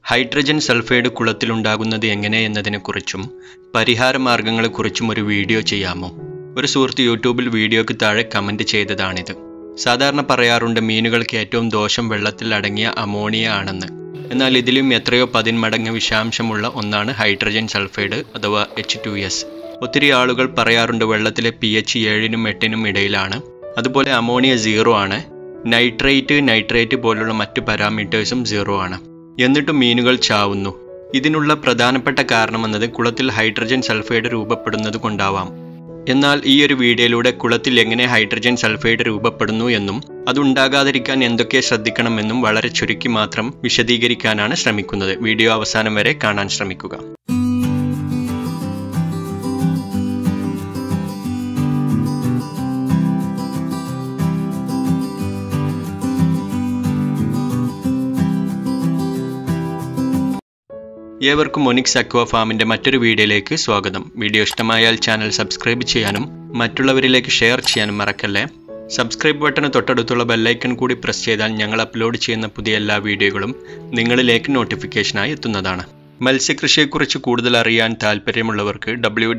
Hydrogen sulphide കുളത്തിലുണ്ടാകുന്നത് എങ്ങനെയെന്നതിനെക്കുറിച്ചും പരിഹാരമാർഗങ്ങളെക്കുറിച്ചും ഒരു video ചെയ്യാമോ? ഒരു സുഹൃത്ത് യൂട്യൂബിൽ വീഡിയോയ്ക്ക് താഴെ കമൻറ്റ് ചെയ്തതാണിത്. സാധാരണ പറയാറുണ്ട് മീനുകൾക്ക് ഏറ്റവും ദോഷം വെള്ളത്തിൽ അടങ്ങിയ അമോണിയ ആണെന്ന്. എന്നാൽ ഇതിലും എത്രയോ 10 മടങ്ങ് വിഷാംശമുള്ള ഒന്നാണ് ഹൈഡ്രജൻ സൾഫൈഡ് അഥവാ H2S. ഒത്തിരി ആളുകൾ പറയാറുണ്ട് വെള്ളത്തിലെ pH 7നും 8നും ഇടയിലാണ്, അതുപോലെ അമോണിയ 0 ആണ്, നൈട്രേറ്റ് പോലുള്ള മറ്റു പാരാമീറ്റേഴ്സും 0 ആണ്. എന്നിട്ടും മീനുകൾ ചാവുന്നു. ഇതിനുള്ള പ്രധാനപ്പെട്ട കാരണമെന്നത് കുളത്തിൽ ഹൈഡ്രജൻ സൾഫൈഡ് രൂപപ്പെടുന്നത് കൊണ്ടാവാം. എന്നാൽ ഈ ഒരു വീഡിയോയിലൂടെ കുളത്തിൽ എങ്ങനെ ഹൈഡ്രജൻ സൾഫൈഡ് രൂപപ്പെടുന്നു എന്നും അതുണ്ടാകാതിരിക്കാൻ എന്തൊക്കെ ശ്രദ്ധിക്കണമെന്നും വളരെ ചുരുക്കി മാത്രം വിശദീകരിക്കാനാണ് ശ്രമിക്കുന്നത്. വീഡിയോ അവസാനം വരെ കാണാൻ ശ്രമിക്കുക. ഏവർക്കും ഒനിക്സ് അക്വാ ഫാമിൻ്റെ മറ്റൊരു വീഡിയോയിലേക്ക് സ്വാഗതം. വീഡിയോ ഇഷ്ടമായാൽ ചാനൽ സബ്സ്ക്രൈബ് ചെയ്യാനും മറ്റുള്ളവരിലേക്ക് ഷെയർ ചെയ്യാനും മറക്കല്ലേ. സബ്സ്ക്രൈബ് ബട്ടന് തൊട്ടടുത്തുള്ള ബെല്ലൈക്കൺ കൂടി പ്രസ് ചെയ്താൽ ഞങ്ങൾ അപ്ലോഡ് ചെയ്യുന്ന പുതിയ എല്ലാ വീഡിയോകളും നിങ്ങളിലേക്ക് നോട്ടിഫിക്കേഷനായി എത്തുന്നതാണ്. മത്സ്യകൃഷിയെക്കുറിച്ച് കൂടുതൽ അറിയാൻ താല്പര്യമുള്ളവർക്ക്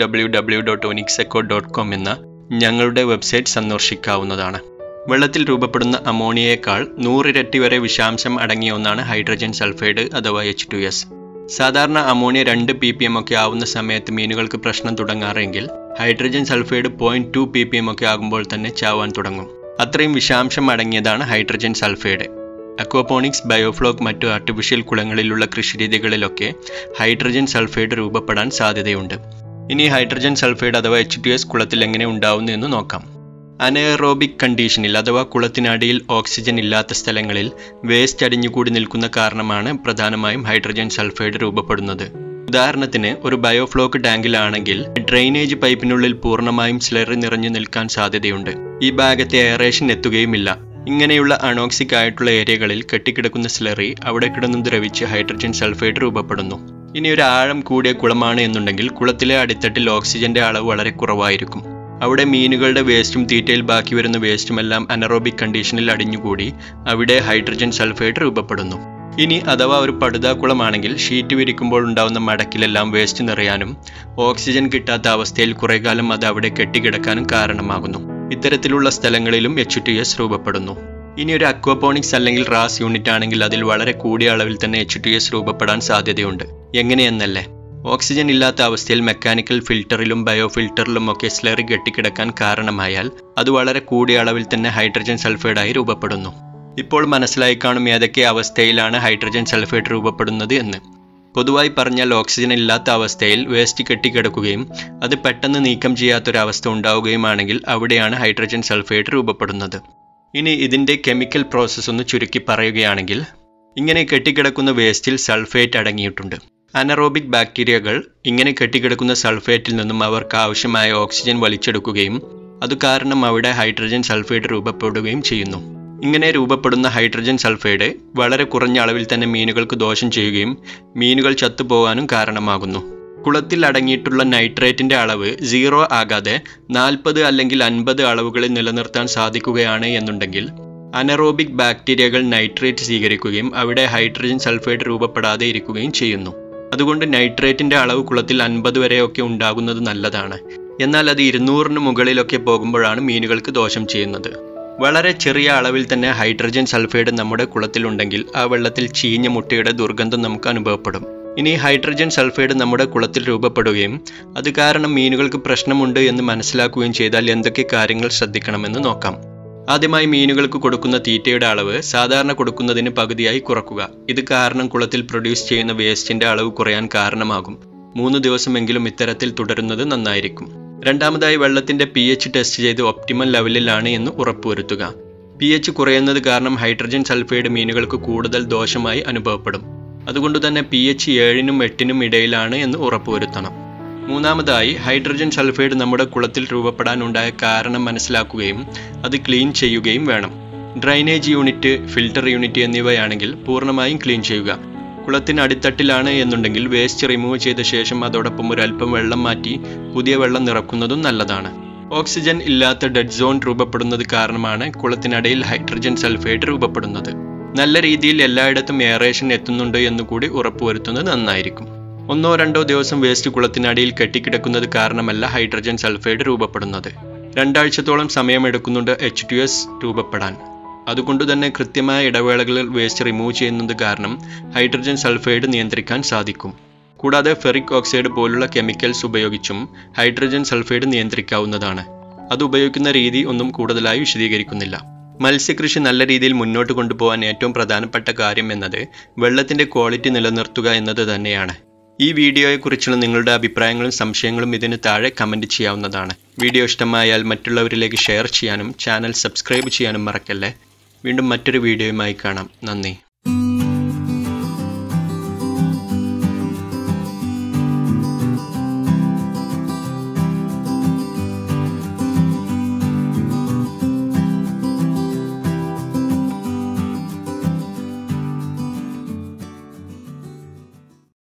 www.onixeco.com എന്ന ഞങ്ങളുടെ വെബ്സൈറ്റ് സന്ദർശിക്കാവുന്നതാണ്. വെള്ളത്തിൽ രൂപപ്പെടുന്ന അമോണിയയേക്കാൾ 100 ഇരട്ടി വരെ വിഷാംശം അടങ്ങിയ ഒന്നാണ് ഹൈഡ്രജൻ സൾഫൈഡ് അഥവാ H2S. സാധാരണ അമോണിയ 2 ppm ഒക്കെ ആവുന്ന സമയത്ത് മീനുകൾക്ക് പ്രശ്നം തുടങ്ങാറെങ്കിൽ ഹൈഡ്രജൻ സൾഫൈഡ് 0.2 ppm ഒക്കെ ആകുമ്പോൾ തന്നെ ചാവാൻ തുടങ്ങും. അത്രയും വിഷാംശം അടങ്ങിയതാണ് ഹൈഡ്രജൻ സൾഫൈഡ്. അക്വാപോണിക്സ്, ബയോഫ്ലോക്ക്, മറ്റു ആർട്ടിഫിഷ്യൽ കുളങ്ങളിലുള്ള കൃഷിരീതികളിലൊക്കെ ഹൈഡ്രജൻ സൾഫൈഡ് രൂപപ്പെടാൻ സാധ്യതയുണ്ട്. ഇനി ഹൈഡ്രജൻ സൾഫൈഡ് അഥവാ H2S കുളത്തിൽ എങ്ങനെ ഉണ്ടാവുന്നു എന്ന് നോക്കാം. അനഎറോബിക് കണ്ടീഷനിൽ അഥവാ കുളത്തിനടിയിൽ ഓക്സിജൻ ഇല്ലാത്ത സ്ഥലങ്ങളിൽ വേസ്റ്റ് അടിഞ്ഞുകൂടി നിൽക്കുന്ന കാരണമാണ് പ്രധാനമായും ഹൈഡ്രജൻ സൾഫൈഡ് രൂപപ്പെടുന്നത്. ഉദാഹരണത്തിന് ഒരു ബയോഫ്ലോക്ക് ടാങ്കിലാണെങ്കിൽ ഡ്രെയിനേജ് പൈപ്പിനുള്ളിൽ പൂർണ്ണമായും സ്ലറി നിറഞ്ഞു നിൽക്കാൻ സാധ്യതയുണ്ട്. ഈ ഭാഗത്തെ എയറേഷൻ എത്തുകയുമില്ല. ഇങ്ങനെയുള്ള അണോക്സിക് ആയിട്ടുള്ള ഏരിയകളിൽ കെട്ടിക്കിടക്കുന്ന സ്ലറി അവിടെ കിടന്നു ദ്രവിച്ച് ഹൈഡ്രജൻ സൾഫൈഡ് രൂപപ്പെടുന്നു. ഇനി ഒരു ആഴം കൂടിയ കുളമാണ് എന്നുണ്ടെങ്കിൽ കുളത്തിലെ അടിത്തട്ടിൽ ഓക്സിജന്റെ അളവ് വളരെ കുറവായിരിക്കും. അവിടെ മീനുകളുടെ വേസ്റ്റും തീറ്റയിൽ ബാക്കി വരുന്ന വേസ്റ്റുമെല്ലാം അനറോബിക് കണ്ടീഷനിൽ അടിഞ്ഞുകൂടി അവിടെ ഹൈഡ്രജൻ സൾഫൈഡ് രൂപപ്പെടുന്നു. ഇനി അഥവാ ഒരു പടുതാക്കുളമാണെങ്കിൽ ഷീറ്റ് വിരിക്കുമ്പോൾ ഉണ്ടാവുന്ന മടക്കിലെല്ലാം വേസ്റ്റ് നിറയാനും ഓക്സിജൻ കിട്ടാത്ത അവസ്ഥയിൽ കുറേ കാലം അത് അവിടെ കെട്ടിക്കിടക്കാനും കാരണമാകുന്നു. ഇത്തരത്തിലുള്ള സ്ഥലങ്ങളിലും H2S രൂപപ്പെടുന്നു. ഇനി ഒരു അക്വാപോണിക്സ് അല്ലെങ്കിൽ റാസ് യൂണിറ്റ് ആണെങ്കിൽ അതിൽ വളരെ കൂടിയ അളവിൽ തന്നെ H2S രൂപപ്പെടാൻ സാധ്യതയുണ്ട്. എങ്ങനെയെന്നല്ലേ? ഓക്സിജൻ ഇല്ലാത്ത അവസ്ഥയിൽ മെക്കാനിക്കൽ ഫിൽറ്ററിലും ബയോഫിൽറ്ററിലും ഒക്കെ സ്ലറി കെട്ടിക്കിടക്കാൻ കാരണമായാൽ അത് വളരെ കൂടിയ അളവിൽ തന്നെ ഹൈഡ്രജൻ സൾഫൈഡായി രൂപപ്പെടുന്നു. ഇപ്പോൾ മനസ്സിലായി കാണും ഏതൊക്കെ അവസ്ഥയിലാണ് ഹൈഡ്രജൻ സൾഫൈഡ് രൂപപ്പെടുന്നത് എന്ന്. പൊതുവായി പറഞ്ഞാൽ ഓക്സിജൻ ഇല്ലാത്ത അവസ്ഥയിൽ വേസ്റ്റ് കെട്ടിക്കിടക്കുകയും അത് പെട്ടെന്ന് നീക്കം ചെയ്യാത്തൊരവസ്ഥ ഉണ്ടാവുകയുമാണെങ്കിൽ അവിടെയാണ് ഹൈഡ്രജൻ സൾഫൈഡ് രൂപപ്പെടുന്നത്. ഇനി ഇതിൻ്റെ കെമിക്കൽ പ്രോസസ്സ് ഒന്ന് ചുരുക്കി പറയുകയാണെങ്കിൽ ഇങ്ങനെ കെട്ടിക്കിടക്കുന്ന വേസ്റ്റിൽ സൾഫേറ്റ് അടങ്ങിയിട്ടുണ്ട്. അനറോബിക് ബാക്ടീരിയകൾ ഇങ്ങനെ കെട്ടിക്കിടക്കുന്ന സൾഫേറ്റിൽ നിന്നും അവർക്ക് ആവശ്യമായ ഓക്സിജൻ വലിച്ചെടുക്കുകയും അതുകാരണം അവിടെ ഹൈഡ്രജൻ സൾഫൈഡ് രൂപപ്പെടുകയും ചെയ്യുന്നു. ഇങ്ങനെ രൂപപ്പെടുന്ന ഹൈഡ്രജൻ സൾഫൈഡ് വളരെ കുറഞ്ഞ അളവിൽ തന്നെ മീനുകൾക്ക് ദോഷം ചെയ്യുകയും മീനുകൾ ചത്തുപോകാനും കാരണമാകുന്നു. കുളത്തിൽ അടങ്ങിയിട്ടുള്ള നൈട്രേറ്റിൻ്റെ അളവ് 0 ആകാതെ 40 അല്ലെങ്കിൽ 50 അളവുകളിൽ നിലനിർത്താൻ സാധിക്കുകയാണ് എന്നുണ്ടെങ്കിൽ അനറോബിക് ബാക്ടീരിയകൾ നൈട്രേറ്റ് സ്വീകരിക്കുകയും അവിടെ ഹൈഡ്രജൻ സൾഫൈഡ് രൂപപ്പെടാതെ ഇരിക്കുകയും ചെയ്യുന്നു. അതുകൊണ്ട് നൈട്രേറ്റിൻ്റെ അളവ് കുളത്തിൽ 50 വരെയൊക്കെ ഉണ്ടാകുന്നത് നല്ലതാണ്. എന്നാൽ അത് 200-ന് മുകളിലൊക്കെ പോകുമ്പോഴാണ് മീനുകൾക്ക് ദോഷം ചെയ്യുന്നത്. വളരെ ചെറിയ അളവിൽ തന്നെ ഹൈഡ്രജൻ സൾഫൈഡ് നമ്മുടെ കുളത്തിലുണ്ടെങ്കിൽ ആ വെള്ളത്തിൽ ചീഞ്ഞ മുട്ടയുടെ ദുർഗന്ധം നമുക്ക് അനുഭവപ്പെടും. ഇനി ഹൈഡ്രജൻ സൾഫൈഡ് നമ്മുടെ കുളത്തിൽ രൂപപ്പെടുകയും അത് കാരണം മീനുകൾക്ക് പ്രശ്നമുണ്ട് എന്ന് മനസ്സിലാക്കുകയും ചെയ്താൽ എന്തൊക്കെ കാര്യങ്ങൾ ശ്രദ്ധിക്കണമെന്ന് നോക്കാം. ആദ്യമായി മീനുകൾക്ക് കൊടുക്കുന്ന തീറ്റയുടെ അളവ് സാധാരണ കൊടുക്കുന്നതിന് പകുതിയായി കുറക്കുക. ഇത് കാരണം കുളത്തിൽ പ്രൊഡ്യൂസ് ചെയ്യുന്ന വേസ്റ്റിന്റെ അളവ് കുറയാൻ കാരണമാകും. 3 ദിവസമെങ്കിലും ഇത്തരത്തിൽ തുടരുന്നത് നന്നായിരിക്കും. രണ്ടാമതായി വെള്ളത്തിന്റെ pH ടെസ്റ്റ് ചെയ്ത് ഒപ്റ്റിമൽ ലെവലിലാണ് എന്ന് ഉറപ്പുവരുത്തുക. pH കുറയുന്നത് കാരണം ഹൈഡ്രജൻ സൾഫൈഡ് മീനുകൾക്ക് കൂടുതൽ ദോഷമായി അനുഭവപ്പെടും. അതുകൊണ്ട് തന്നെ pH 7നും 8നും ഇടയിലാണ് എന്ന് ഉറപ്പുവരുത്തണം. മൂന്നാമതായി ഹൈഡ്രജൻ സൾഫൈഡ് നമ്മുടെ കുളത്തിൽ രൂപപ്പെടാനുണ്ടായ കാരണം മനസ്സിലാക്കുകയും അത് ക്ലീൻ ചെയ്യുകയും വേണം. ഡ്രൈനേജ് യൂണിറ്റ്, ഫിൽറ്റർ യൂണിറ്റ് എന്നിവയാണെങ്കിൽ പൂർണ്ണമായും ക്ലീൻ ചെയ്യുക. കുളത്തിന് അടിത്തട്ടിലാണ് എന്നുണ്ടെങ്കിൽ വേസ്റ്റ് റിമൂവ് ചെയ്ത ശേഷം അതോടൊപ്പം ഒരൽപ്പം വെള്ളം മാറ്റി പുതിയ വെള്ളം നിറക്കുന്നതും നല്ലതാണ്. ഓക്സിജൻ ഇല്ലാത്ത ഡെഡ് സോൺ രൂപപ്പെടുന്നത് കാരണമാണ് കുളത്തിനടിയിൽ ഹൈഡ്രജൻ സൾഫൈഡ് രൂപപ്പെടുന്നത്. നല്ല രീതിയിൽ എല്ലായിടത്തും എയറേഷൻ എത്തുന്നുണ്ട് എന്നുകൂടി ഉറപ്പുവരുത്തുന്നത് നന്നായിരിക്കും. 1-2 ദിവസം വേസ്റ്റ് കുളത്തിനടിയിൽ കെട്ടിക്കിടക്കുന്നത് കാരണമല്ല ഹൈഡ്രജൻ സൾഫൈഡ് രൂപപ്പെടുന്നത്. 2 ആഴ്ചത്തോളം സമയമെടുക്കുന്നുണ്ട് H2S രൂപപ്പെടാൻ. അതുകൊണ്ടുതന്നെ കൃത്യമായ ഇടവേളകളിൽ വേസ്റ്റ് റിമൂവ് ചെയ്യുന്നത് കാരണം ഹൈഡ്രജൻ സൾഫൈഡ് നിയന്ത്രിക്കാൻ സാധിക്കും. കൂടാതെ ഫെറിക് ഓക്സൈഡ് പോലുള്ള കെമിക്കൽസ് ഉപയോഗിച്ചും ഹൈഡ്രജൻ സൾഫൈഡ് നിയന്ത്രിക്കാവുന്നതാണ്. അത് ഉപയോഗിക്കുന്ന രീതി ഒന്നും കൂടുതലായി വിശദീകരിക്കുന്നില്ല. മത്സ്യകൃഷി നല്ല രീതിയിൽ മുന്നോട്ട് കൊണ്ടുപോകാൻ ഏറ്റവും പ്രധാനപ്പെട്ട കാര്യം എന്നത് വെള്ളത്തിൻ്റെ ക്വാളിറ്റി നിലനിർത്തുക എന്നത് തന്നെയാണ്. ഈ വീഡിയോയെക്കുറിച്ചുള്ള നിങ്ങളുടെ അഭിപ്രായങ്ങളും സംശയങ്ങളും ഇതിന് താഴെ കമൻറ്റ് ചെയ്യാവുന്നതാണ്. വീഡിയോ ഇഷ്ടമായാൽ മറ്റുള്ളവരിലേക്ക് ഷെയർ ചെയ്യാനും ചാനൽ സബ്സ്ക്രൈബ് ചെയ്യാനും മറക്കല്ലേ. വീണ്ടും മറ്റൊരു വീഡിയോയുമായി കാണാം. നന്ദി.